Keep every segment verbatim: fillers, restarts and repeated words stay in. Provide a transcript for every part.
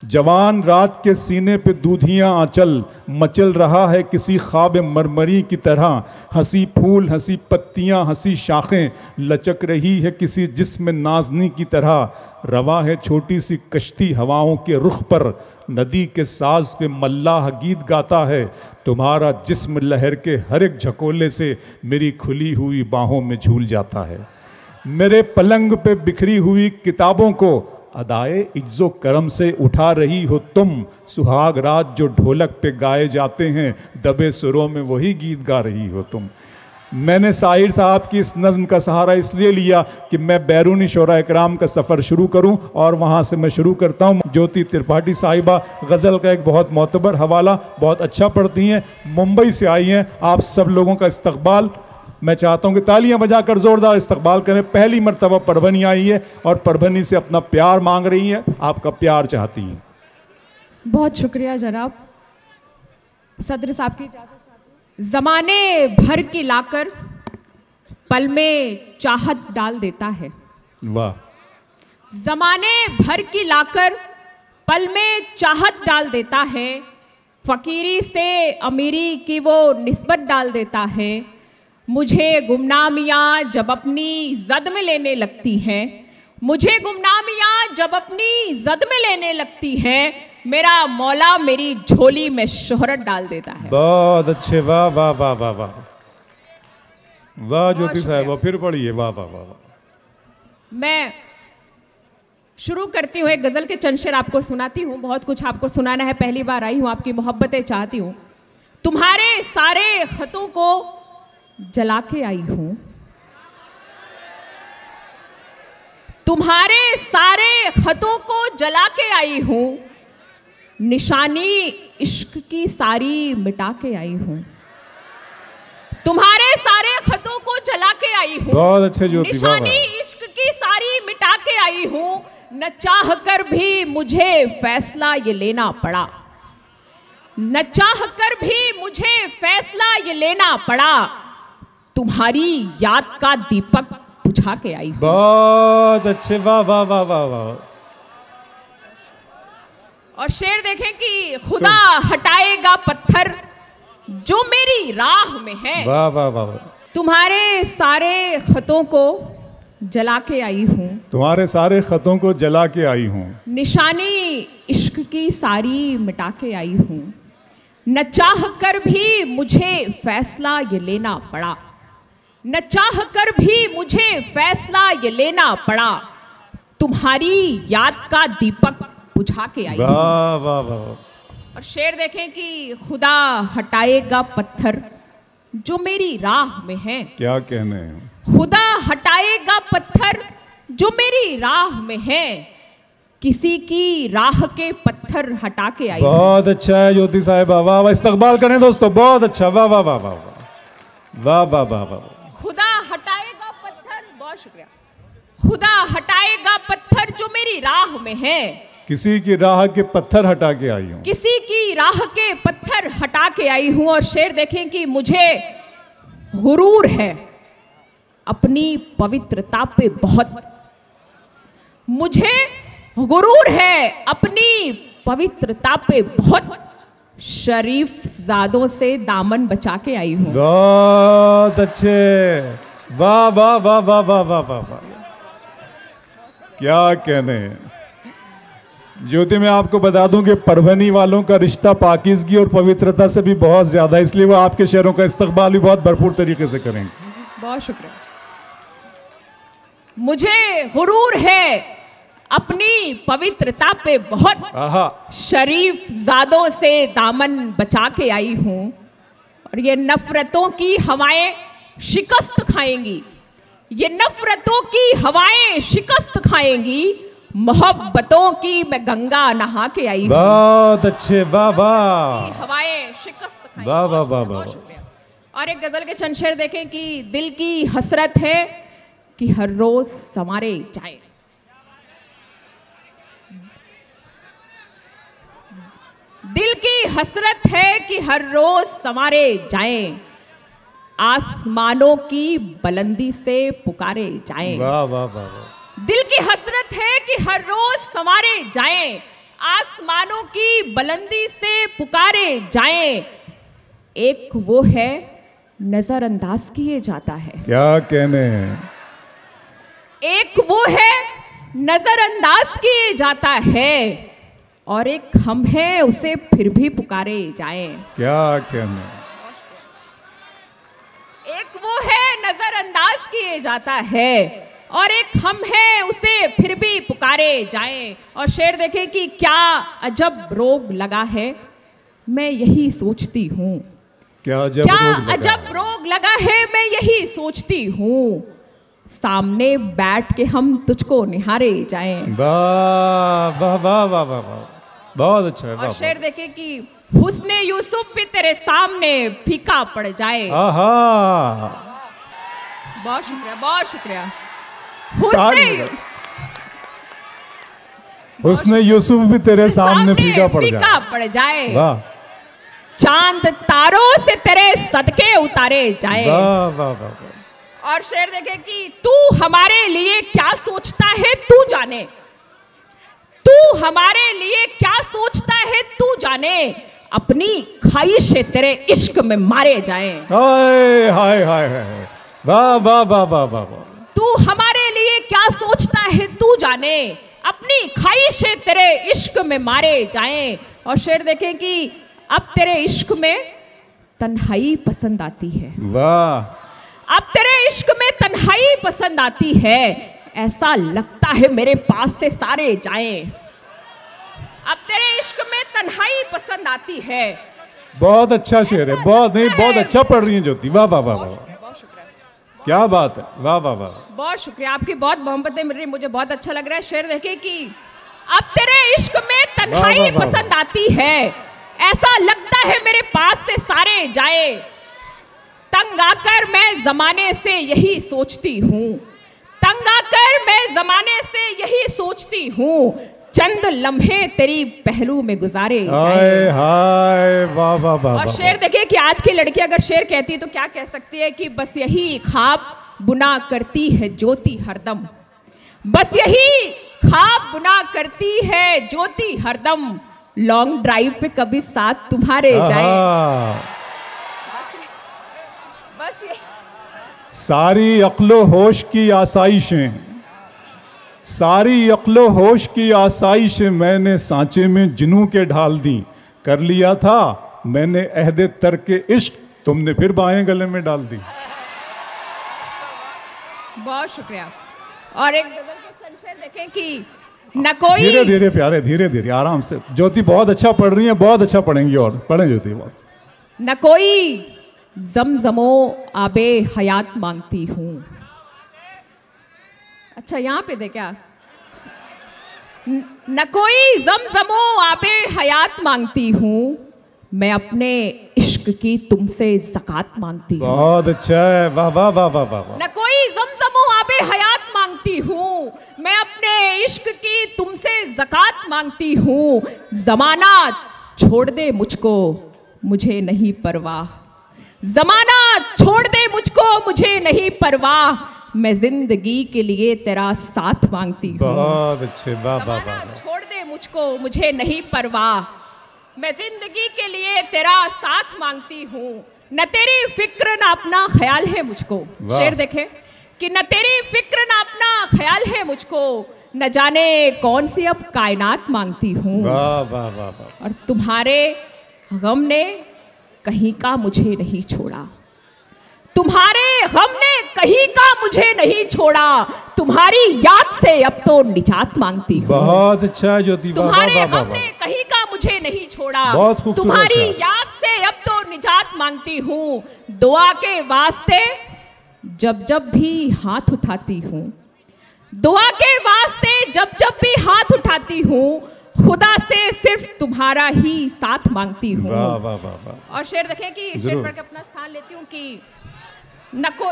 जवान रात के सीने पे दूधियां आंचल, मचल रहा है किसी ख्वाब मरमरी की तरह। हंसी फूल हंसी पत्तियां हंसी शाखें, लचक रही है किसी जिस्म नाजनी की तरह। रवा है छोटी सी कश्ती हवाओं के रुख पर, नदी के साज पे मल्लाह गीत गाता है। तुम्हारा जिस्म लहर के हर एक झकोले से मेरी खुली हुई बाहों में झूल जाता है। मेरे पलंग पे बिखरी हुई किताबों को अदाए इज्जो करम से उठा रही हो तुम। सुहाग रात जो ढोलक पे गाए जाते हैं, दबे सुरों में वही गीत गा रही हो तुम। मैंने साहिर साहब की इस नज़्म का सहारा इसलिए लिया कि मैं बैरूनी शोरा इकराम का सफ़र शुरू करूं, और वहां से मैं शुरू करता हूं। ज्योति त्रिपाठी साहिबा गज़ल का एक बहुत मोतबर हवाला, बहुत अच्छा पढ़ती हैं, मुंबई से आई हैं। आप सब लोगों का इस्तकबाल मैं चाहता हूं कि तालियां बजाकर ज़ोरदार इस्तकबाल करें। पहली मरतबा परभनी आई है और परभनी से अपना प्यार मांग रही हैं, आपका प्यार चाहती हैं। बहुत शुक्रिया जनाब। सदर साहब की इजाज़त। ज़माने भर की लाकर पल में चाहत डाल देता है। वाह। ज़माने भर की लाकर पल में चाहत डाल देता है। फ़कीरी से अमीरी की वो निस्बत डाल देता है। मुझे गुमनामियाँ जब अपनी जद में लेने लगती हैं, मुझे गुमनामियाँ जब अपनी जद में लेने लगती हैं, मेरा मौला मेरी झोली में शोहरत डाल देता है। बहुत अच्छे, वाह वाह वाह वाह वाह वाह ज्योति साहब, फिर पढ़िए। वाह वाह वाह वाह। मैं शुरू करती हूँ, एक गज़ल के चंद शेर आपको सुनाती हूँ। बहुत कुछ आपको सुनाना है, पहली बार आई हूँ, आपकी मोहब्बतें चाहती हूँ। तुम्हारे सारे खतों को जला के आई हूँ, तुम्हारे सारे खतों को जला के आई हूँ, निशानी इश्क की सारी मिटा के आई हूँ। तुम्हारे सारे खतों को जला के आई हूँ, बहुत अच्छे ज्योति, निशानी इश्क की सारी मिटा के आई हूँ। न चाह कर भी मुझे फैसला ये लेना पड़ा, न चाह कर भी मुझे फैसला ये लेना पड़ा। तुम्हारी याद का दीपक बुझा के आई हूँ। बहुत अच्छे, वाह वाह वाह वाह वाह। और शेर देखें कि खुदा हटाएगा पत्थर जो मेरी राह में है। वाह वाह वाह। तुम्हारे सारे खतों को जला के आई हूँ, तुम्हारे सारे खतों को जला के आई हूँ, निशानी इश्क की सारी मिटा के आई हूँ। न चाह कर भी मुझे फैसला ये लेना पड़ा, न चाह कर भी मुझे फैसला ये लेना पड़ा। तुम्हारी याद का दीपक बुझा के आई। वाह वाह वाह। और शेर देखें कि खुदा हटाएगा पत्थर जो मेरी राह में है। क्या कहने हैं। खुदा हटाएगा पत्थर जो मेरी राह में है, किसी की राह के पत्थर हटा के आई। बहुत अच्छा है ज्योति साहिब, वाह वाह। इस्तकबाल करें दोस्तों, बहुत अच्छा, वाह वाह वाह वाह वाह वाह वाह वाह। खुदा हटाएगा पत्थर, बहुत शुक्रिया। खुदा हटाएगा पत्थर जो मेरी राह में है, किसी की राह के पत्थर हटा के आई हूँ, किसी की राह के पत्थर हटा के आई हूँ। और शेर देखें कि मुझे गुरूर है अपनी पवित्रता पे बहुत, मुझे गुरूर है अपनी पवित्रता पे बहुत, शरीफ जादों से दामन बचा के आई हूँ। बहुत अच्छे, वाह वाह वाह वाह वाह वाह वाह वाह। क्या कहने हैं। ज्योति, मैं आपको बता दूं कि परभनी वालों का रिश्ता पाकीज़गी और पवित्रता से भी बहुत ज्यादा है, इसलिए वो आपके शेरों का इस्तकबाल भी बहुत भरपूर तरीके से करेंगे। बहुत शुक्रिया। मुझे गुरूर है अपनी पवित्रता पे बहुत, शरीफ जादों से दामन बचा के आई हूँ। और ये नफरतों की हवाएं शिकस्त खाएंगी, ये नफरतों की हवाएं शिकस्त खाएंगी, मोहब्बतों की मैं गंगा नहा के आई हूँ। बहुत अच्छे, वाह वाह। हवाएं शिकस्त खाएंगी, वाह वाह वाह वाह। और एक गजल के चंद शेर देखें कि दिल की हसरत है कि हर रोज संवारे जाए, दिल की हसरत है कि हर रोज संवारे जाएं, आसमानों की बुलंदी से पुकारे जाएं। वाह वाह वाह वाह। दिल की हसरत है कि हर रोज संवारे जाएं, आसमानों की बुलंदी से पुकारे जाएं, एक वो है नजरअंदाज किए जाता है। क्या कहने हैं। एक वो है नजरअंदाज किए जाता है, और एक हम हैं उसे फिर भी पुकारे जाएं। क्या कहने। एक वो है नजरअंदाज किए जाता है, और एक हम हैं उसे फिर भी पुकारे जाएं। और शेर देखे कि क्या अजब रोग लगा है, मैं यही सोचती हूँ। क्या अजब क्या रोग लगा अजब है? रोग लगा है, मैं यही सोचती हूँ। सामने बैठ के हम तुझको निहारे जाएं। वाह वाह वाह वाह वाह वाह, बहुत अच्छा है। और शेर देखे कि हुस्ने यूसुफ भी तेरे सामने फीका पड़ जाए। आहा, बहुत शुक्रिया, बहुत शुक्रिया। हुस्ने हुस्ने यूसुफ भी तेरे सामने फीका पड़ फीका जाए। पड़ जाए। वाह चांद तारों से तेरे सदके उतारे जाए। वाह वाह वाह वाह। और शेर देखे कि तू हमारे लिए क्या सोचता है तू जाने, तू हमारे लिए क्या सोचता है तू जाने, अपनी ख्वाहिशें तेरे इश्क में मारे जाएं। हाय हाय हाय हाय, वाह वाह वाह वाह वाह वाह। तू हमारे लिए क्या सोचता है तू जाने, अपनी ख्वाहिशें तेरे इश्क में मारे जाएं। और शेर देखें कि अब तेरे इश्क में तन्हाई पसंद आती है। वाह। अब तेरे इश्क में तन्हाई पसंद आती है, ऐसा लगता है मेरे पास से सारे जाएं। अब तेरे इश्क में तन्हाई पसंद आती है। बहुत अच्छा शेर है, बहुत नहीं बहुत अच्छा पढ़ रही है ज्योति। वाह वाह वाह वाह, बहुत शुक्रिया, क्या बात है। वाह वाह वाह, बहुत शुक्रिया। आपकी बहुत मोहब्बतें मिल रही, मुझे बहुत अच्छा लग रहा है। शेर देखे कि अब तेरे इश्क में तन्हाई वाह, वाह, वाह, पसंद आती है, ऐसा लगता है मेरे पास से सारे जाए। तंग आकर मैं जमाने से यही सोचती हूँ, तंग आकर मैं जमाने से यही सोचती हूँ, चंद लम्हे तेरी पहलू में गुजारे हाय जाए। हाय, वाह वाह वाह। और वाह, शेर देखिए कि आज की लड़की अगर शेर कहती है तो क्या कह सकती है कि बस यही ख्वाब बुना करती है ज्योति हरदम, बस यही ख्वाब बुना करती है ज्योति हरदम, लॉन्ग ड्राइव पे कभी साथ तुम्हारे जाए। आहा। बस ये सारी अक्लो होश की आसाइशें, सारी अक्लो होश की आसाइशें मैंने सांचे में जिनू के ढाल दी, कर लिया था मैंने अहदे तरके इश्क, तुमने फिर बाएं गले में डाल दी। बहुत शुक्रिया। और एक गजल के चंद शेर देखें कि न कोई धीरे धीरे प्यारे, धीरे धीरे आराम से। ज्योति बहुत अच्छा पढ़ रही है, बहुत अच्छा पढ़ेंगी और पढ़ें ज्योति बहुत। न कोई जमजमो आबे हयात मांगती हूँ। अच्छा यहाँ पे दे क्या, न, न कोई जमजमो आबे हयात मांगती हूँ, मैं अपने इश्क की तुमसे ज़कात मांगती हूँ। बहुत अच्छा है, वाह वाह वाह वाह वाह वाह। न कोई जमजमो आबे हयात मांगती हूँ, मैं अपने इश्क की तुमसे ज़कात मांगती हूँ, जमाना छोड़ दे मुझको मुझे नहीं परवाह, जमाना छोड़ दे मुझको मुझे नहीं परवाह, मैं जिंदगी के लिए तेरा साथ मांगती हूँ। बहुत अच्छे, वाह वाह वाह जमाना वाह। छोड़ दे मुझको मुझे नहीं परवाह, मैं जिंदगी के लिए तेरा साथ मांगती हूँ, न तेरी फिक्र न अपना ख्याल है मुझको। वाह। शेर देखे कि न तेरी फिक्र न अपना ख्याल है मुझको, न जाने कौन सी अब कायनात मांगती हूँ, वाह वाह वाह वाह। और तुम्हारे गम ने कहीं का मुझे नहीं छोड़ा, तुम्हारे गम ने कहीं का मुझे नहीं छोड़ा, तुम्हारी याद से अब तो निजात मांगती हूँ। बहुत अच्छा है ज्योति, वाह वाह तुम्हारे वाह वाह गम ने वाह। कहीं का मुझे नहीं छोड़ा, बहुत खूबसूरत तुम्हारी है। याद से अब तो निजात मांगती हूँ, दुआ के वास्ते जब जब भी हाथ उठाती हूँ, दुआ के वास्ते जब जब भी हाथ उठाती हूँ, खुदा से सिर्फ तुम्हारा ही साथ मांगती हूँ। वाह वाह वाह वाह। और शेर देखें कि शेर जरूर। पढ़ के अपना स्थान लेती हूँ कि न कोई,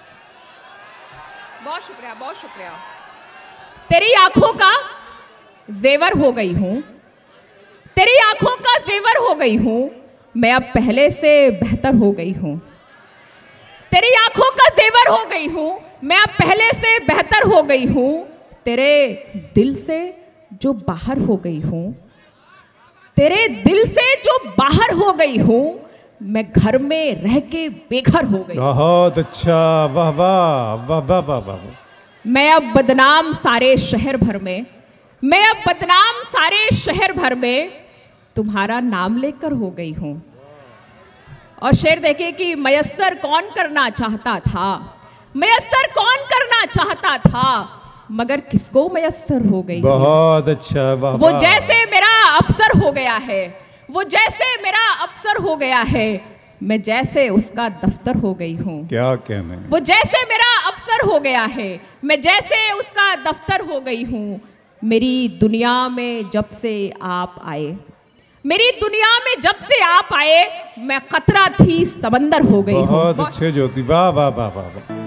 बहुत शुक्रिया, बहुत शुक्रिया। तेरी आंखों का जेवर हो गई हूँ, तेरी आंखों का जेवर हो गई हूँ, मैं अब पहले से बेहतर हो गई हूँ, तेरी आंखों का जेवर हो गई हूँ, मैं अब पहले से बेहतर हो गई हूँ, तेरे दिल से जो बाहर हो गई हूँ, तेरे दिल से जो बाहर हो गई हूँ, मैं घर में रह के बेघर हो गई। बहुत अच्छा, वाह वाह वाह वाह वाह वाह। मैं अब बदनाम सारे शहर भर में, मैं अब बदनाम सारे शहर भर में तुम्हारा नाम लेकर हो गई हूँ। और शेर देखिए कि मयस्सर कौन करना चाहता था, मयस्सर कौन करना चाहता था, मगर किसको मयस्सर हो गई। बहुत अच्छा, वाह। वो जैसे मेरा अफसर हो गया है, वो जैसे मेरा अफसर हो गया है, मैं जैसे उसका दफ्तर हो गई हूँ। क्या कहने। वो जैसे मेरा अफसर हो गया है, मैं जैसे उसका दफ्तर हो गई हूँ। मेरी दुनिया में जब से आप आए, मेरी दुनिया में जब से आप आए, मैं कतरा थी समंदर हो गई हूँ। बहुत अच्छे ज्योति, वाह वाह वाह वाह।